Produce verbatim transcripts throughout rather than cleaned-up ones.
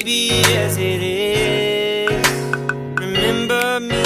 baby, yes it is. Remember me.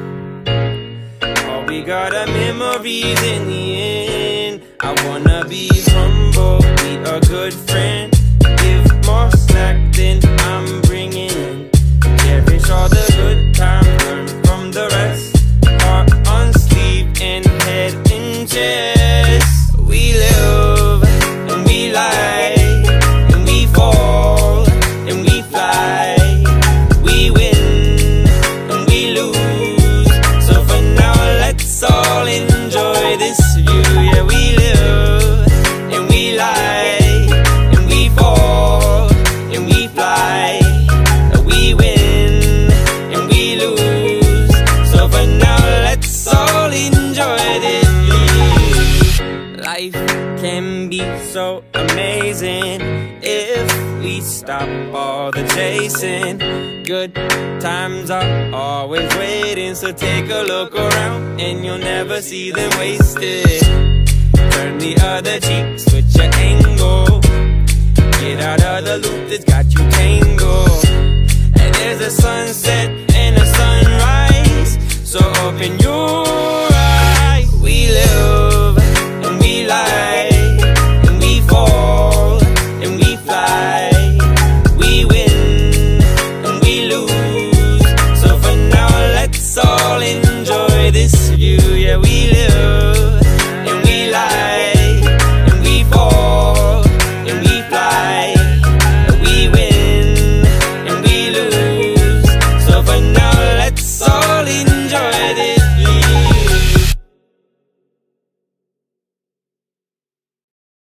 All we got are memories in the end. I wanna be humble, be a good friend. Give more slack than I'm bringing. Cherish all the good times, learn from the rest. Heart on sleeve and head in chest. We live and we lie, and we fall and we fly. We win and we lose. So for now let's all enjoy this view. Yeah, we live and we lie, and we fall and we fly. We win and we lose. So for now let's all enjoy this view. Life can be so amazing if we stop all the chasing. Good times are always waiting, so take a look around and you'll never see them wasted. Turn the other cheek, switch your angle. Get out of the loop that's got you